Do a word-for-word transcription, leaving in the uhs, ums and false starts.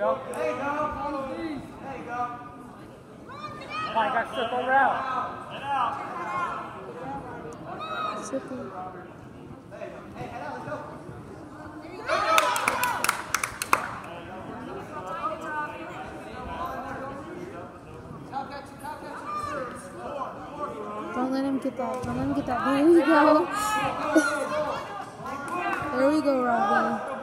go. There you go. Follow these. There you go. Come on, you got to circle around. Get out. Circle. Hey, head out. Let's go. Don't let him get that. Don't let him get that. There we go. There we go, Robbie.